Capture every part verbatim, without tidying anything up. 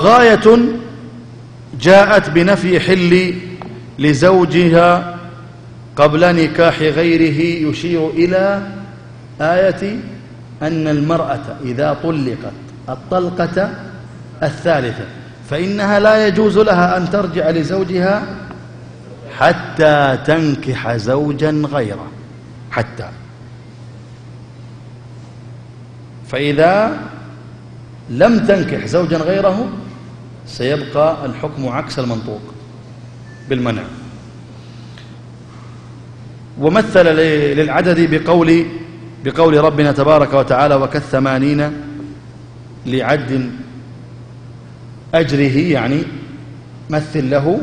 وغاية جاءت بنفي حل لزوجها قبل نكاح غيره يشير إلى آية أن المرأة إذا طلقت الطلقة الثالثة فإنها لا يجوز لها أن ترجع لزوجها حتى تنكح زوجا غيره، حتى. فإذا لم تنكح زوجا غيره سيبقى الحكم عكس المنطوق بالمنع. ومثل للعدد بقول بقول ربنا تبارك وتعالى وكالثمانين لعد أجره، يعني مثل له.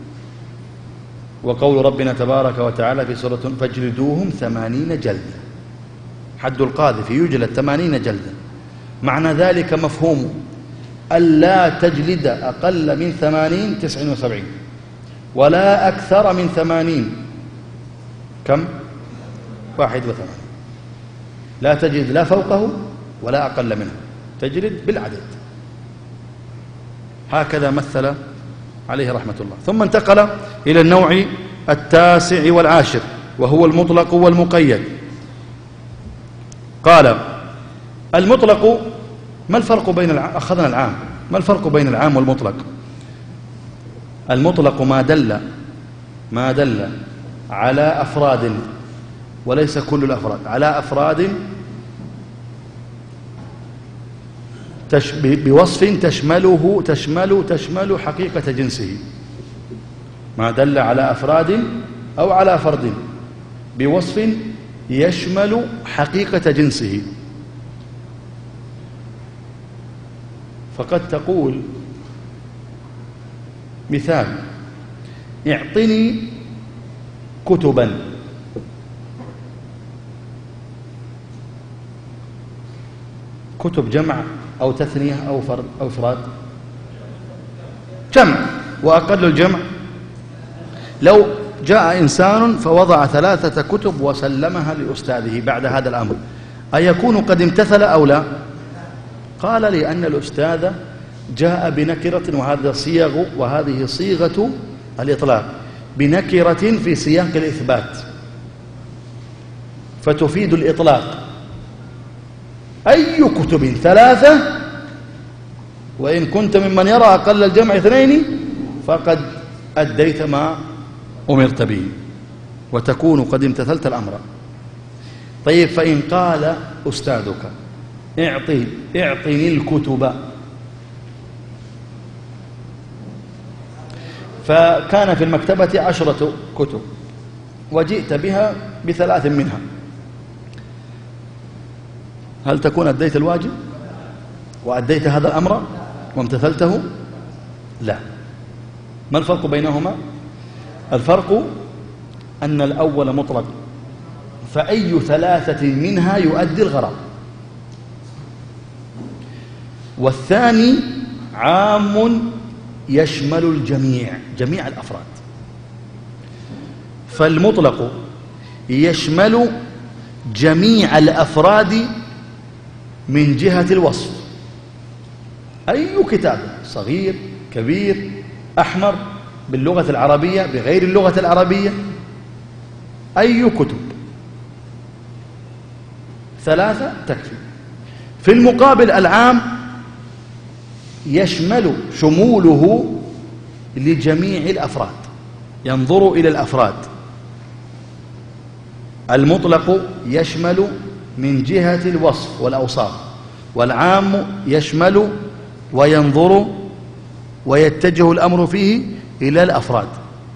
وقول ربنا تبارك وتعالى في سورة فاجلدوهم ثمانين جلدة، حد القاذف يجلد ثمانين جلدة. معنى ذلك مفهوم ألا تجلد أقل من ثمانين تسع وسبعين ولا أكثر من ثمانين كم واحد وثمانين، لا تجلد لا فوقه ولا أقل منه، تجلد بالعدد. هكذا مثل عليه رحمة الله. ثم انتقل إلى النوع التاسع والعاشر وهو المطلق والمقيد. قال المطلق ما الفرق بين الع... أخذنا العام، ما الفرق بين العام والمطلق؟ المطلق ما دل ما دل على أفراد وليس كل الأفراد، على أفراد تش... بوصف تشمله تشمل تشمل حقيقة جنسه. ما دل على أفراد أو على فرد بوصف يشمل حقيقة جنسه. فقد تقول مثال اعطني كتبا، كتب جمع أو تثنية أو فرد أو إفراد؟ جمع. وأقل الجمع لو جاء إنسان فوضع ثلاثة كتب وسلمها لأستاذه بعد هذا الأمر أيكون قد امتثل أو لا؟ قال لأن الأستاذ جاء بنكرة، وهذا صيغ وهذه صيغة الإطلاق، بنكرة في سياق الإثبات فتفيد الإطلاق. أي كتب؟ ثلاثة، وإن كنت ممن يرى أقل الجمع اثنين فقد أديت ما أمرت به وتكون قد امتثلت الأمر. طيب فإن قال أستاذك اعطي اعطني الكتب، فكان في المكتبة عشرة كتب وجئت بها بثلاث منها، هل تكون أديت الواجب وأديت هذا الأمر وامتثلته؟ لا. ما الفرق بينهما؟ الفرق أن الأول مطلق فأي ثلاثة منها يؤدي الغرض، والثاني عام يشمل الجميع، جميع الأفراد. فالمطلق يشمل جميع الأفراد من جهة الوصف، أي كتاب صغير كبير أحمر باللغة العربية بغير اللغة العربية، أي كتب ثلاثة تكفي. في المقابل العام يشمل شموله لجميع الأفراد، ينظر إلى الأفراد. المطلق يشمل من جهة الوصف والأوصاف، والعام يشمل وينظر ويتجه الأمر فيه إلى الأفراد.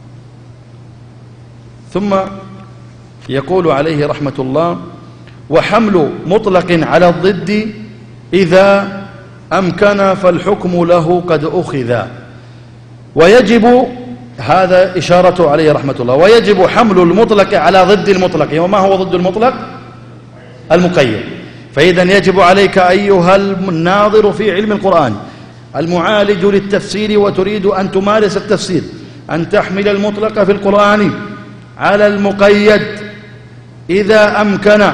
ثم يقول عليه رحمة الله وحمل مطلق على الضد إذا أمكن فالحكم له قد أخذ. ويجب، هذا إشارة عليه رحمة الله، ويجب حمل المطلق على ضد المطلق. وما هو ضد المطلق؟ المقيد. فإذا يجب عليك أيها الناظر في علم القرآن المعالج للتفسير وتريد أن تمارس التفسير أن تحمل المطلق في القرآن على المقيد إذا أمكن،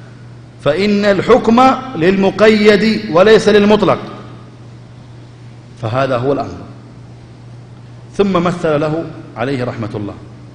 فإن الحكم للمقيد وليس للمطلق. فهذا هو الأمر. ثم مثل له عليه رحمة الله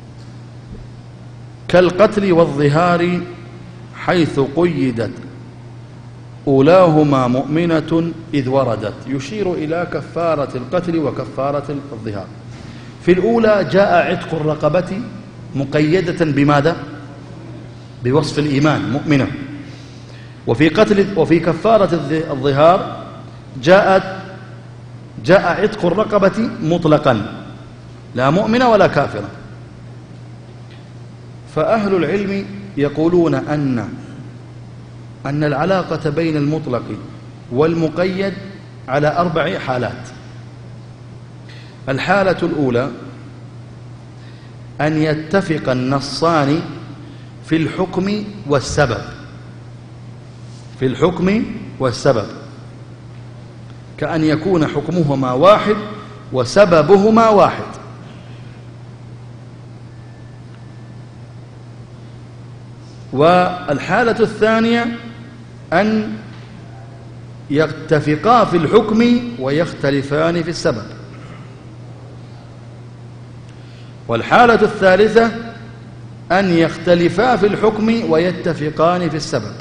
كالقتل والظهار حيث قيدت أولاهما مؤمنة إذ وردت، يشير إلى كفارة القتل وكفارة الظهار. في الأولى جاء عتق الرقبة مقيدة بماذا؟ بوصف الإيمان مؤمنة. وفي قتل وفي كفارة الظهار جاءت جاء عتق الرقبة مطلقا، لا مؤمنة ولا كافرة. فأهل العلم يقولون أن أن العلاقة بين المطلق والمقيد على أربع حالات. الحالة الأولى أن يتفق النصان في الحكم والسبب، في الحكم والسبب، كأن يكون حكمهما واحد وسببهما واحد. والحالة الثانية أن يتفقا في الحكم ويختلفان في السبب. والحالة الثالثة أن يختلفا في الحكم ويتفقان في السبب.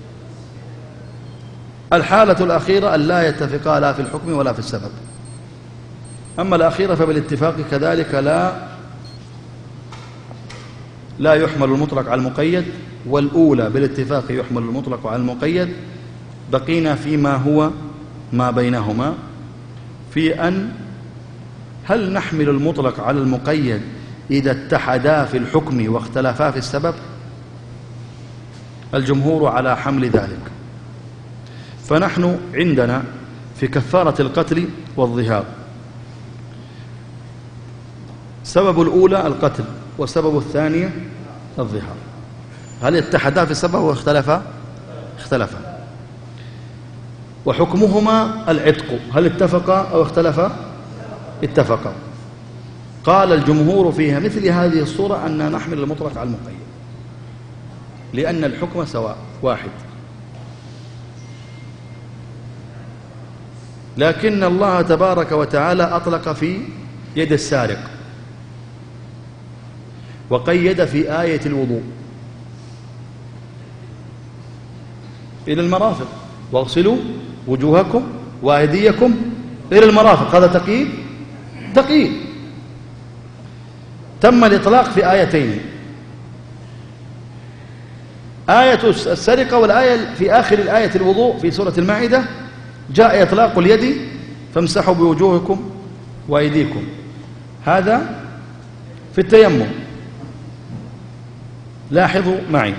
الحالة الأخيرة أن لا يتفقا لا في الحكم ولا في السبب. أما الأخيرة فبالاتفاق كذلك لا لا يحمل المطلق على المقيد، والأولى بالاتفاق يحمل المطلق على المقيد. بقينا فيما هو ما بينهما في أن هل نحمل المطلق على المقيد إذا اتحدا في الحكم واختلفا في السبب؟ الجمهور على حمل ذلك. فنحن عندنا في كفارة القتل والظهار سبب الأولى القتل وسبب الثانية الظهار. هل اتحدا في السبب واختلفا؟ اختلفا. وحكمهما العتق، هل اتفقا أو اختلفا؟ اتفقا. قال الجمهور فيها مثل هذه الصورة أن نحمل المطلق على المقيد لأن الحكم سواء واحد. لكن الله تبارك وتعالى أطلق في يد السارق وقيد في آية الوضوء إلى المرافق، واغسلوا وجوهكم وأيديكم إلى المرافق. هذا تقييد تقييد تم الإطلاق في آيتين، آية السرقة والآية في آخر الآية الوضوء في سورة المائدة جاء إطلاق اليد فامسحوا بوجوهكم وأيديكم. هذا في التيمم. لاحظوا معي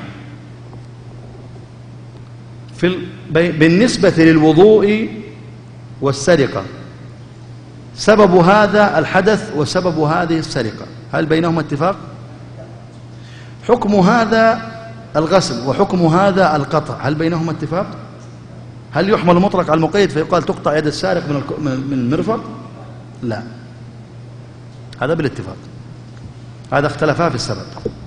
في ال... بالنسبة للوضوء والسرقة سبب هذا الحدث وسبب هذه السرقة هل بينهما اتفاق؟ حكم هذا الغسل وحكم هذا القطع هل بينهما اتفاق؟ هل يحمل المطلق على المقيد فيقال تقطع يد السارق من المرفق؟ لا، هذا بالاتفاق. هذا اختلفا في السبب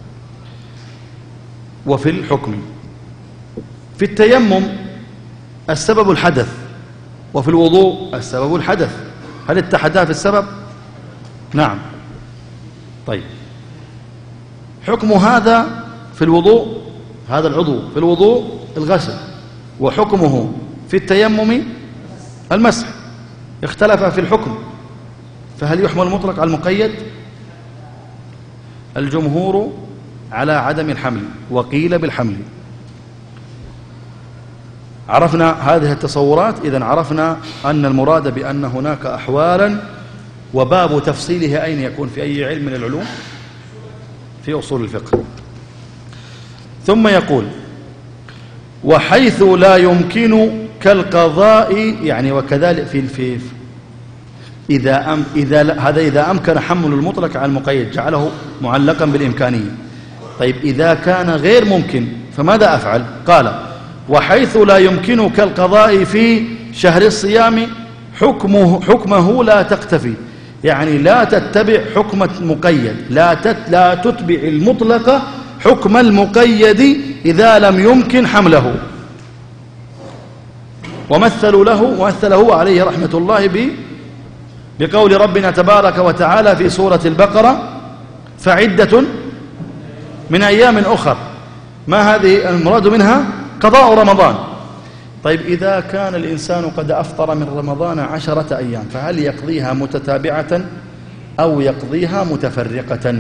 وفي الحكم. في التيمم السبب الحدث وفي الوضوء السبب الحدث، هل اتحدا في السبب؟ نعم. طيب حكم هذا في الوضوء، هذا العضو في الوضوء الغسل، وحكمه في التيمم المسح، اختلف في الحكم، فهل يحمل المطلق على المقيد؟ الجمهور على عدم الحمل وقيل بالحمل. عرفنا هذه التصورات. إذن عرفنا أن المراد بأن هناك أحوالا وباب تفصيلها أين يكون؟ في أي علم من العلوم؟ في أصول الفقه. ثم يقول وحيث لا يمكن كالقضاء، يعني وكذلك في في إذا أم إذا هذا إذا أمكن حمل المطلق على المقيد جعله معلقا بالإمكانية. طيب إذا كان غير ممكن فماذا أفعل؟ قال وحيث لا يمكن كالقضاء في شهر الصيام حكمه حكمه لا تقتفي، يعني لا تتبع حكم المقيد، لا تت لا تتبع المطلق حكم المقيد إذا لم يمكن حمله. ومثلوا له ومثله عليه رحمة الله بقول ربنا تبارك وتعالى في سورة البقرة فعدة من أيام أخر. ما هذه المراد منها؟ قضاء رمضان. طيب إذا كان الإنسان قد أفطر من رمضان عشرة أيام فهل يقضيها متتابعة أو يقضيها متفرقة؟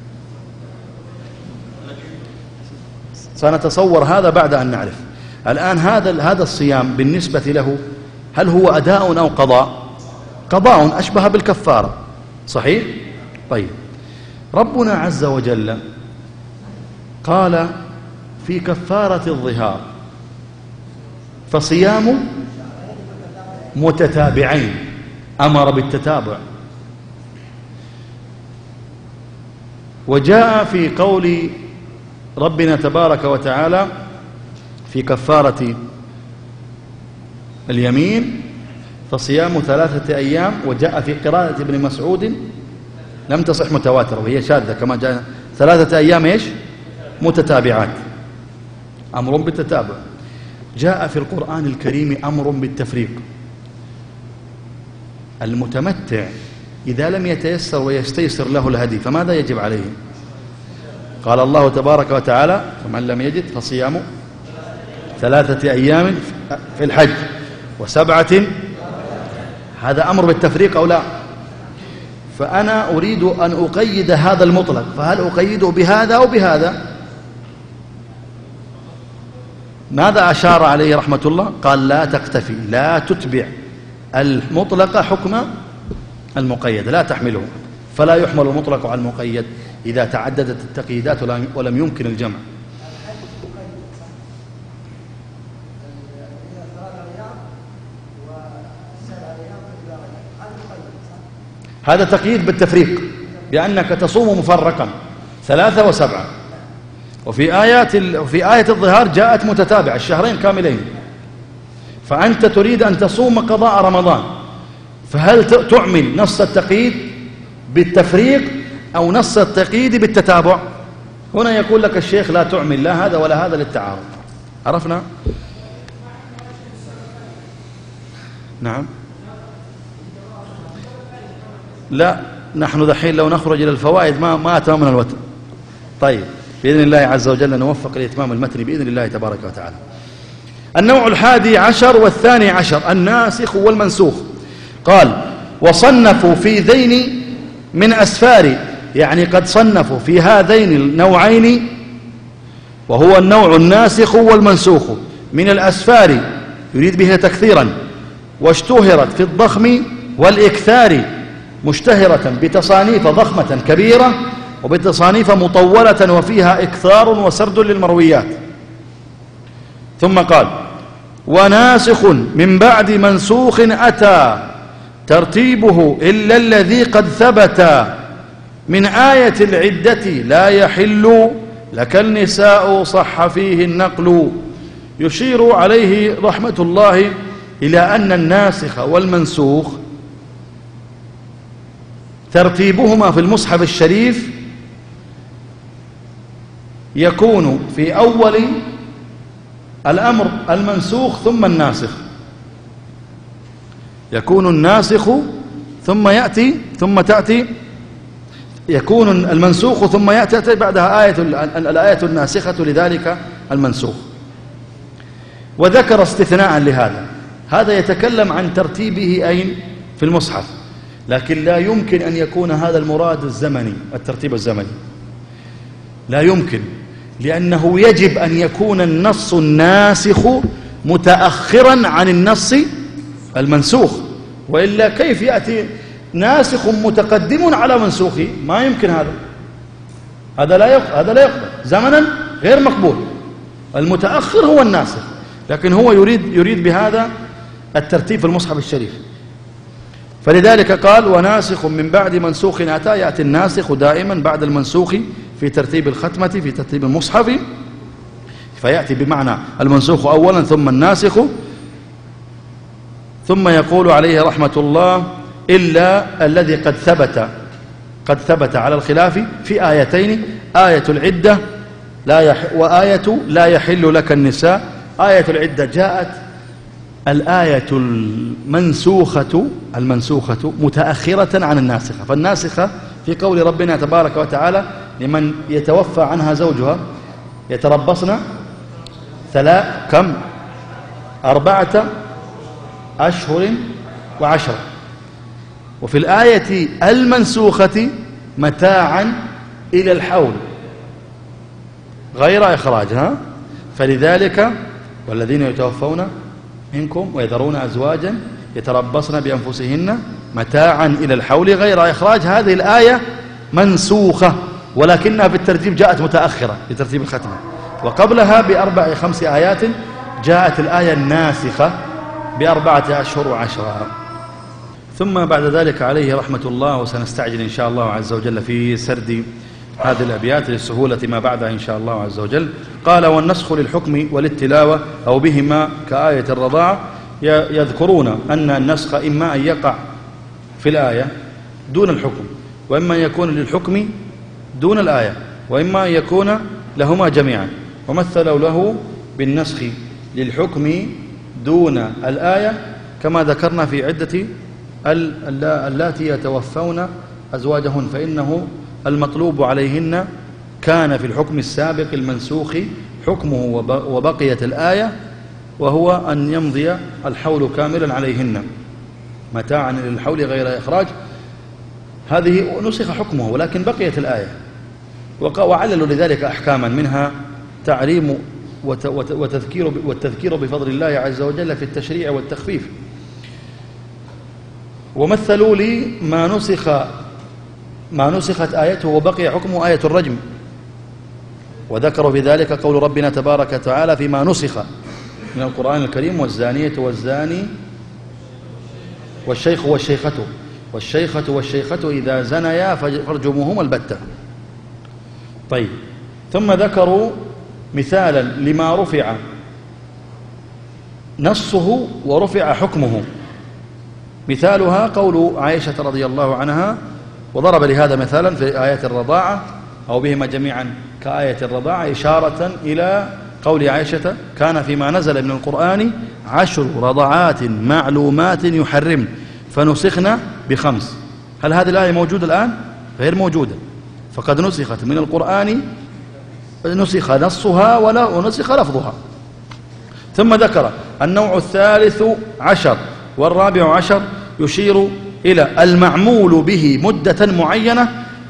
سنتصور هذا بعد أن نعرف. الآن هذا هذا الصيام بالنسبة له هل هو أداء أو قضاء؟ قضاء أشبه بالكفارة، صحيح؟ طيب ربنا عز وجل قال في كفارة الظهار فصيام متتابعين، أمر بالتتابع. وجاء في قول ربنا تبارك وتعالى في كفارة اليمين فصيام ثلاثة أيام، وجاء في قراءة ابن مسعود لم تصح متواترة وهي شاذة كما جاء ثلاثة أيام إيش؟ متتابعات، أمر بالتتابع. جاء في القرآن الكريم أمر بالتفريق. المتمتع إذا لم يتيسر ويستيسر له الهدي فماذا يجب عليه؟ قال الله تبارك وتعالى فمن لم يجد فصيام ثلاثة أيام في الحج وسبعة. هذا أمر بالتفريق أو لا؟ فأنا أريد أن أقيد هذا المطلق، فهل أقيده بهذا أو بهذا؟ ماذا أشار عليه رحمة الله؟ قال لا تكتفي، لا تتبع المطلق حكم المقيد، لا تحمله، فلا يحمل المطلق على المقيد إذا تعددت التقييدات ولم يمكن الجمع. هذا تقييد بالتفريق بأنك تصوم مفرقا ثلاثة وسبعة. وفي آيات في آية الظهار جاءت متتابعة الشهرين كاملين، فأنت تريد أن تصوم قضاء رمضان، فهل تعمل نص التقييد بالتفريق أو نص التقييد بالتتابع؟ هنا يقول لك الشيخ لا تعمل لا هذا ولا هذا للتعارض. عرفنا؟ نعم. لا نحن دحين لو نخرج إلى الفوائد ما ما أتممنا الوتر. طيب بإذن الله عز وجل نوفق لإتمام المتن بإذن الله تبارك وتعالى. النوع الحادي عشر والثاني عشر الناسخ والمنسوخ. قال وصنفوا في ذين من أسفار، يعني قد صنفوا في هذين النوعين، وهو النوع الناسخ والمنسوخ من الأسفار يريد بها تكثيرا، واشتهرت في الضخم والإكثار، مشتهرة بتصانيف ضخمة كبيرة وبتصانيف مطولة وفيها إكثار وسرد للمرويات. ثم قال وناسخ من بعد منسوخ أتى ترتيبه إلا الذي قد ثبت من آية العدة لا يحل لك النساء صح فيه النقل. يشير عليه رحمة الله إلى أن الناسخ والمنسوخ ترتيبهما في المصحف الشريف يكون في أول الأمر المنسوخ ثم الناسخ، يكون الناسخ ثم يأتي ثم تأتي يكون المنسوخ ثم يأتي بعدها آية الآية الناسخة لذلك المنسوخ. وذكر استثناء لهذا، هذا يتكلم عن ترتيبه أين في المصحف، لكن لا يمكن أن يكون هذا المراد الزمني، الترتيب الزمني لا يمكن، لأنه يجب أن يكون النص الناسخ متأخرا عن النص المنسوخ، وإلا كيف يأتي ناسخ متقدم على منسوخه؟ ما يمكن هذا، هذا لا يقبل، هذا لا يقبل زمنا غير مقبول. المتأخر هو الناسخ، لكن هو يريد يريد بهذا الترتيب في المصحف الشريف. فلذلك قال وناسخ من بعد منسوخ أتى، يأتي الناسخ دائما بعد المنسوخ في ترتيب الختمة في ترتيب المصحف، فيأتي بمعنى المنسوخ أولا ثم الناسخ. ثم يقول عليه رحمة الله إلا الذي قد ثبت قد ثبت على الخلاف في آيتين، آية العدة لا يح وآية لا يحل لك النساء. آية العدة جاءت الآية المنسوخة المنسوخة متأخرة عن الناسخة. فالناسخة في قول ربنا تبارك وتعالى لمن يتوفى عنها زوجها يتربصن ثلاث كم أربعة أشهر وعشرة. وفي الآية المنسوخة متاعا إلى الحول غير إخراجها. فلذلك والذين يتوفون منكم ويذرون أزواجا يتربصن بأنفسهن متاعا إلى الحول غير إخراج. هذه الآية منسوخة ولكنها في الترتيب جاءت متأخرة في ترتيب الختمة، وقبلها بأربع خمس آيات جاءت الآية الناسخة بأربعة أشهر وعشرة. ثم بعد ذلك عليه رحمة الله، وسنستعجل إن شاء الله عز وجل في سرد هذه الأبيات للسهولة ما بعدها إن شاء الله عز وجل. قال: والنسخ للحكم وللتلاوة أو بهما كآية الرضاعة. يذكرون أن النسخ إما أن يقع في الآية دون الحكم، وإما أن يكون للحكم دون الآية، وإما أن يكون لهما جميعا. ومثلوا له بالنسخ للحكم دون الآية كما ذكرنا في عدة اللاتي يتوفون أزواجهن، فإنه المطلوب عليهن كان في الحكم السابق المنسوخ حكمه وبقيت الآية، وهو أن يمضي الحول كاملا عليهن متاعا للحول غير إخراج. هذه نسخ حكمه ولكن بقيت الآية، وعللوا لذلك أحكاما منها تعليم وتذكير والتذكير بفضل الله عز وجل في التشريع والتخفيف. ومثلوا لي ما نسخ ما نسخت آيته وبقي حكمه آية الرجم، وذكروا في ذلك قول ربنا تبارك وتعالى فيما نسخ من القرآن الكريم: والزانية والزاني والشيخ والشيخة والشيخة والشيخة إذا زنيا فارجموهما البتة. طيب، ثم ذكروا مثالا لما رفع نصه ورفع حكمه. مثالها قول عائشة رضي الله عنها، وضرب لهذا مثالا في آية الرضاعة أو بهما جميعا كآية الرضاعة، إشارة إلى قول عائشة: كان فيما نزل من القرآن عشر رضعات معلومات يحرم فنسخنا بخمس. هل هذه الآية موجودة الآن؟ غير موجودة، فقد نسخت من القرآن، نسخ نصها ولا ونسخ لفظها. ثم ذكر النوع الثالث عشر والرابع عشر يشير إلى المعمول به مدة معينة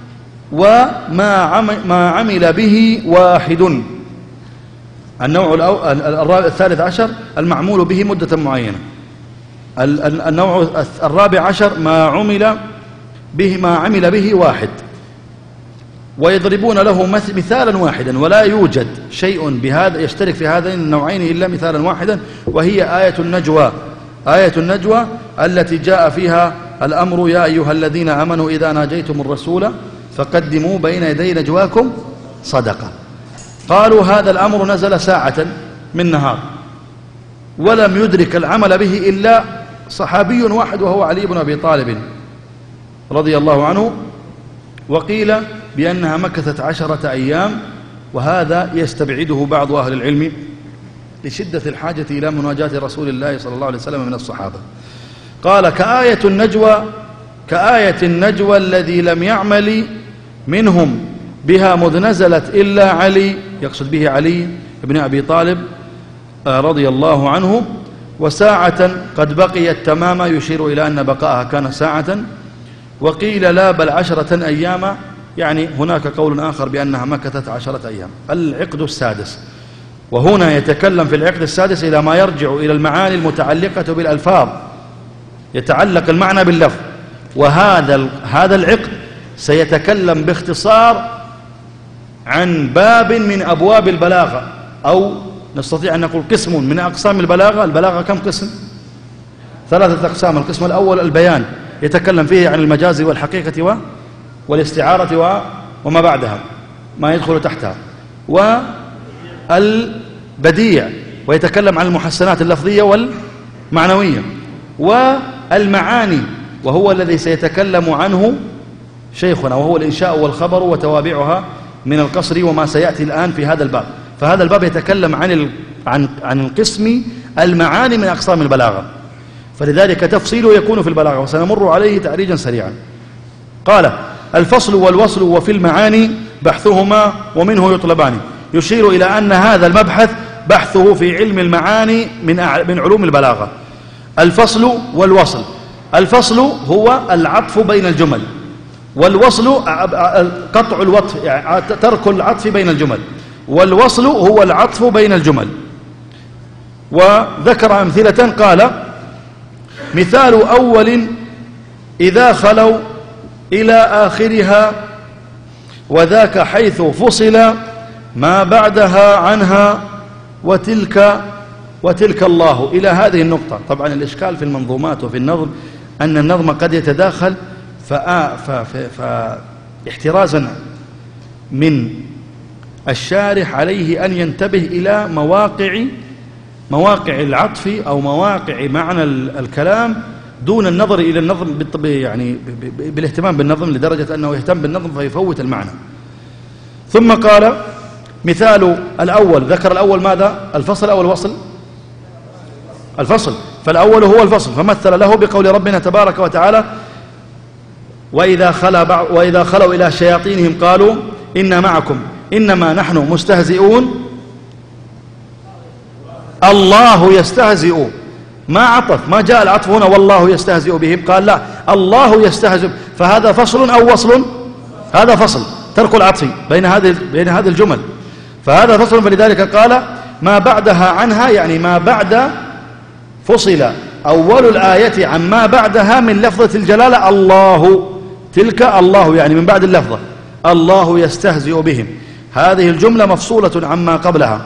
وما ما عمل به واحد. النوع الثالث عشر المعمول به مدة معينة. النوع الرابع عشر ما عمل به ما عمل به واحد. ويضربون له مثالا واحدا، ولا يوجد شيء بهذا يشترك في هذين النوعين إلا مثالا واحدا، وهي آية النجوى. آية النجوى التي جاء فيها الأمر: يا أيها الذين آمنوا إذا ناجيتم الرسول فقدموا بين يدي نجواكم صدقة. قالوا هذا الأمر نزل ساعة من نهار، ولم يدرك العمل به إلا صحابي واحد وهو علي بن أبي طالب رضي الله عنه. وقيل بأنها مكثت عشرة أيام، وهذا يستبعده بعض أهل العلم لشدة الحاجة إلى مناجاة رسول الله صلى الله عليه وسلم من الصحابة. قال: كآية النجوى كآية النجوى الذي لم يعمل منهم بها مذ نزلت إلا علي، يقصد به علي بن أبي طالب رضي الله عنه، وساعة قد بقيت تماما، يشير إلى أن بقاءها كان ساعة. وقيل لا بل عشرة أيام، يعني هناك قول آخر بأنها مكثت عشرة أيام. العقد السادس، وهنا يتكلم في العقد السادس إلى ما يرجع إلى المعاني المتعلقة بالألفاظ، يتعلق المعنى باللفظ. وهذا هذا العقد سيتكلم باختصار عن باب من أبواب البلاغة، أو نستطيع أن نقول قسم من أقسام البلاغة. البلاغة كم قسم؟ ثلاثة أقسام. القسم الأول البيان، يتكلم فيه عن المجاز والحقيقة والاستعارة وما بعدها ما يدخل تحتها. والبديع، ويتكلم عن المحسنات اللفظية والمعنوية. والمعاني، وهو الذي سيتكلم عنه شيخنا، وهو الإنشاء والخبر وتوابعها من القصر، وما سيأتي الآن في هذا الباب. فهذا الباب يتكلم عن عن عن القسم المعاني من أقسام البلاغة، فلذلك تفصيله يكون في البلاغة، وسنمر عليه تعريجا سريعا. قال: الفصل والوصل وفي المعاني بحثهما ومنه يطلبان. يشير إلى أن هذا المبحث بحثه في علم المعاني من من علوم البلاغة. الفصل والوصل. الفصل هو العطف بين الجمل، والوصل قطع الوطف، يعني ترك العطف بين الجمل، والوصل هو العطف بين الجمل. وذكر أمثلة قال: مثال أول إذا خلوا إلى آخرها، وذاك حيث فصل ما بعدها عنها، وتلك وتلك الله، إلى هذه النقطة. طبعا الإشكال في المنظومات وفي النظم أن النظم قد يتداخل، فاحترازا من الشارح عليه أن ينتبه إلى مواقع مواقع العطف أو مواقع معنى الكلام دون النظر إلى النظم يعني بالاهتمام بالنظم، لدرجة أنه يهتم بالنظم فيفوت المعنى. ثم قال: مثال الأول، ذكر الأول ماذا؟ الفصل أو الوصل؟ الفصل. فالأول هو الفصل، فمثل له بقول ربنا تبارك وتعالى: وإذا خلا وإذا خلوا إلى شياطينهم قالوا إنا معكم إنما نحن مستهزئون الله يستهزئ. ما عطف، ما جاء العطف هنا والله يستهزئ بهم، قال لا، الله يستهزئ، فهذا فصل أو وصل؟ هذا فصل، ترك العطف بين هذه بين هذه الجمل، فهذا فصل. فلذلك قال: ما بعدها عنها، يعني ما بعد فصل أول الآية عن ما بعدها من لفظة الجلالة الله، تلك الله يعني من بعد اللفظة، الله يستهزئ بهم، هذه الجملة مفصولة عما قبلها.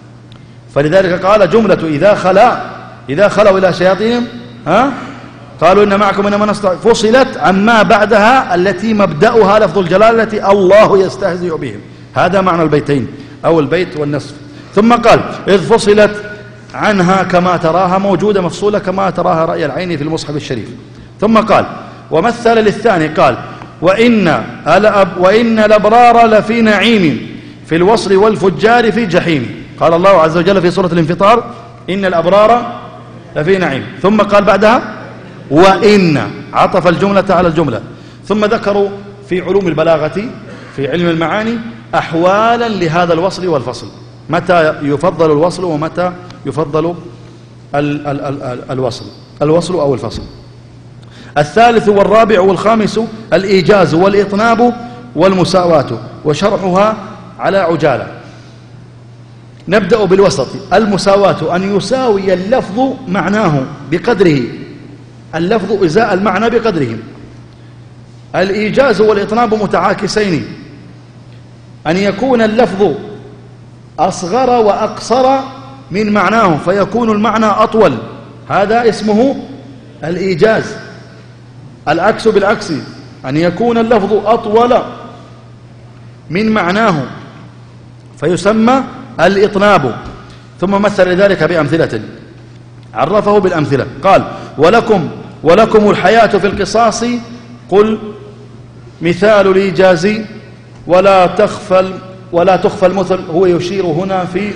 فلذلك قال: جملة إذا خلا إذا خلوا إلى شياطينهم ها قالوا إن معكم إنما نستهزئ، فصلت عما بعدها التي مبدأها لفظ الجلالة التي الله يستهزئ بهم. هذا معنى البيتين أو البيت والنصف. ثم قال: إذ فصلت عنها كما تراها، موجودة مفصولة كما تراها رأي العين في المصحف الشريف. ثم قال: ومثل للثاني قال: وإن وإن الأبرار لفي نعيم في الوصل والفجار في جحيم. قال الله عز وجل في سورة الانفطار: إن الأبرار لفي نعيم، ثم قال بعدها: وإن، عطف الجملة على الجملة. ثم ذكروا في علوم البلاغة في علم المعاني أحوالا لهذا الوصل والفصل، متى يفضل الوصل ومتى يفضل ال ال ال الوصل الوصل أو الفصل. الثالث والرابع والخامس الإيجاز والإطناب والمساواة، وشرحها على عجالة. نبدأ بالوسط. المساواة أن يساوي اللفظ معناه بقدره، اللفظ إزاء المعنى بقدره. الإيجاز والإطناب متعاكسين، أن يكون اللفظ أصغر وأقصر من معناه فيكون المعنى أطول، هذا اسمه الإيجاز. العكس بالعكس، أن يكون اللفظ أطول من معناه فيسمى الإطناب. ثم مثل ذلك بأمثلة، عرفه بالأمثلة. قال: ولكم ولكم الحياة في القصاص، قل مثال الإيجاز ولا تخفى ولا تخفى المثل. هو يشير هنا في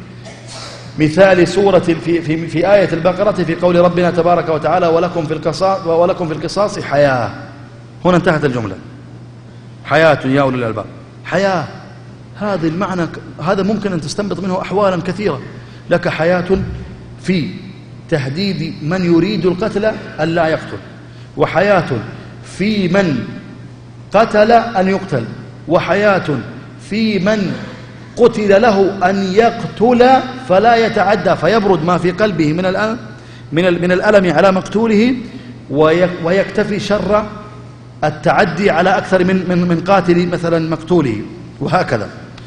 مثال سورة في, في, في آية البقرة في قول ربنا تبارك وتعالى: ولكم في القصاص ولكم في القصاص حياة. هنا انتهت الجملة، حياة يا أولي الألباب. حياة، هذا المعنى، هذا ممكن أن تستنبط منه أحوالا كثيرة. لك حياة في تهديد من يريد القتل أن لا يقتل، وحياة في من قتل أن يقتل، وحياة في من قتل له أن يقتل فلا يتعدى فيبرد ما في قلبه من الألم من من الألم على مقتوله، ويكتفي شر التعدي على أكثر من من من قاتل مثلا مقتوله، وهكذا.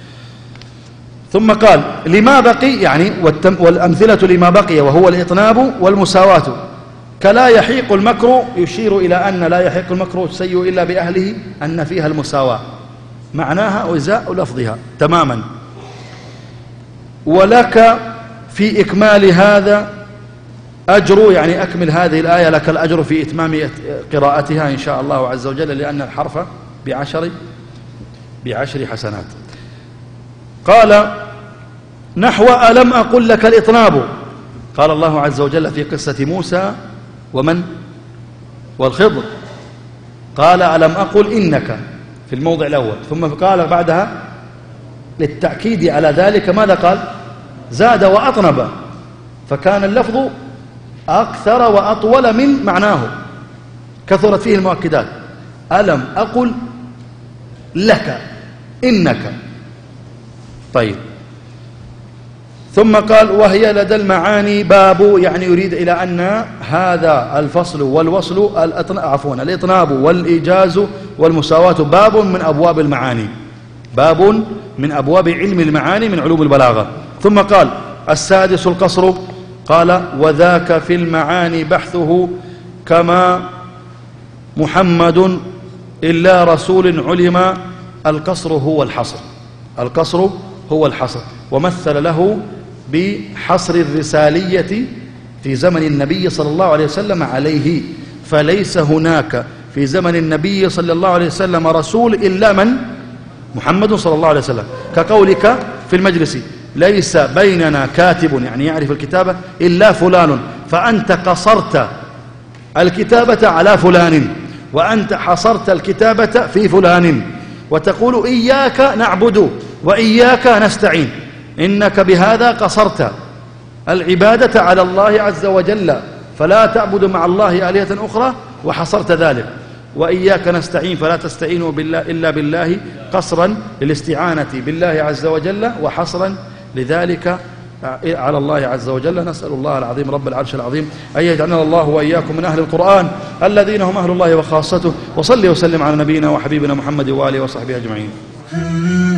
ثم قال: لما بقي، يعني والأمثلة لما بقي وهو الإطناب والمساواة. كلا يحيق المكر، يشير إلى أن لا يحيق المكر السيء إلا بأهله، أن فيها المساواة، معناها إزاء لفظها تماما. ولك في إكمال هذا أجر، يعني أكمل هذه الآية، لك الأجر في إتمام قراءتها إن شاء الله عز وجل، لأن الحرف بعشر بعشر حسنات. قال: نحو ألم أقل لك الإطناب، قال الله عز وجل في قصة موسى ومن والخضر قال ألم أقل إنك في الموضع الأول، ثم قال بعدها للتأكيد على ذلك ماذا قال؟ زاد وأطنب، فكان اللفظ أكثر وأطول من معناه، كثرت فيه المؤكدات. ألم أقل لك إنك. طيب، ثم قال وهي لدى المعاني باب، يعني يريد إلى أن هذا الفصل والوصل عفوا الإطناب والإيجاز والمساواة باب من أبواب المعاني، باب من أبواب علم المعاني من علوم البلاغة. ثم قال السادس القصر، قال وذاك في المعاني بحثه كما محمد إلا رسول علم. القصر هو الحصر، القصر هو الحصر، ومثل له بحصر الرسالية في زمن النبي صلى الله عليه وسلم عليه، فليس هناك في زمن النبي صلى الله عليه وسلم رسول إلا من؟ محمد صلى الله عليه وسلم. كقولك في المجلس ليس بيننا كاتب، يعني يعرف الكتابة، إلا فلان، فأنت قصرت الكتابة على فلان، وأنت حصرت الكتابة في فلان، وتقول إياك نعبد وإياك نستعين، إنك بهذا قصرت العبادة على الله عز وجل، فلا تعبد مع الله آلهة أخرى، وحصرت ذلك. وإياك نستعين فلا تستعينوا بالله إلا بالله، قصرا للاستعانة بالله عز وجل، وحصرا لذلك على الله عز وجل. نسأل الله العظيم رب العرش العظيم أن يجعلنا الله وإياكم من أهل القرآن الذين هم أهل الله وخاصته. وصلي وسلم على نبينا وحبيبنا محمد وآله وصحبه أجمعين.